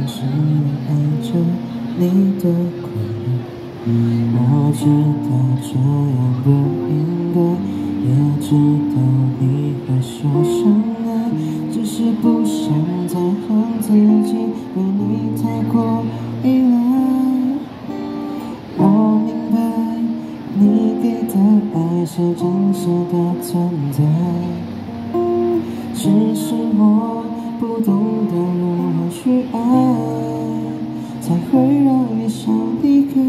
是爱着你的快乐。我知道这样不应该，也知道你会说声爱，只是不想再让自己对你太过依赖。我明白你给的爱是真实的存在，只是我不懂得如何去爱，才会让你想离开。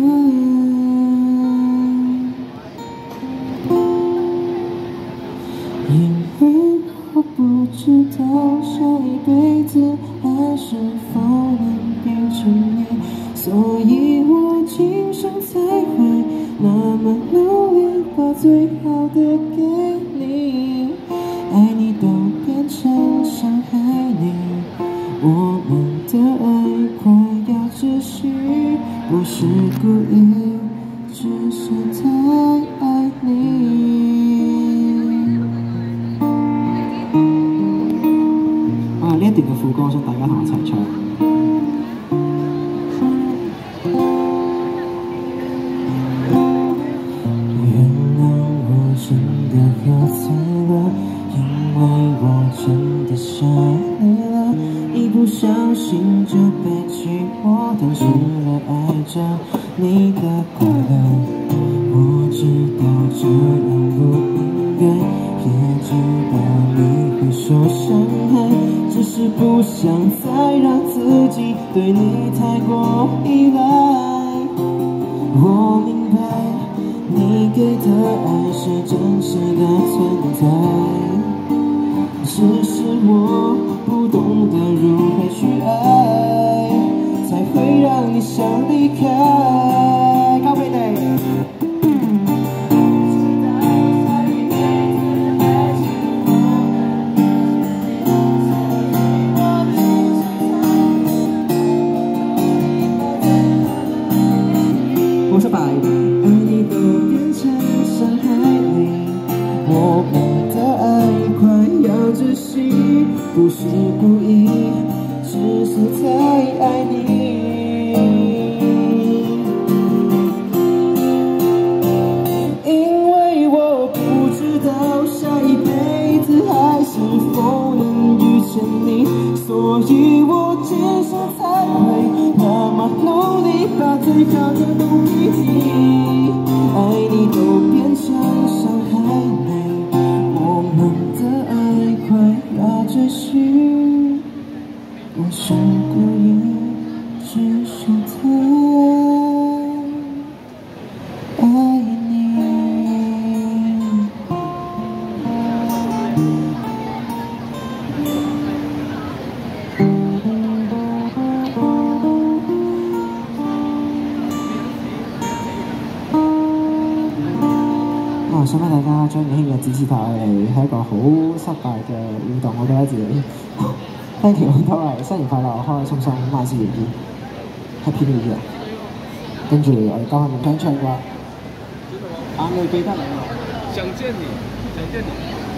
因为我不知道下一辈子还是否能变成你，所以我今生才会那么努力把最好的给你。爱你都变成伤害你，我们的爱快要窒息，不是故意，只是太爱你。呢一段嘅副歌想大家同我一齊唱。原諒我真的喝彩了，因為我真的想你了，一不小心就被寂寞吞噬了愛着你的快樂。我知道這樣不應該，也知道你會說傷害，只是不想再讓自己對你太過依賴。我明白你給的愛是真實的存在，只是我不懂得如何去愛，才會讓你想離開。靠背的。我是白的，爱你都变成伤害你，我们的愛快要窒息，不是故意，只是太愛你。因為我不知道下一輩子還是否能遇見你，所以我今生才會那麼努力把最好的都給你。愛你都變成傷害你，我們的愛快要窒息，不是故意，只是太愛你。想俾大家將年輕嘅指示牌嚟係一個好失敗嘅互動，我覺得自己。Thank you 都係新年快樂，開開心心，萬事如意 ，Happy New Year。跟住我哋交翻明唱啩，眼淚記得你，想見你，想見你。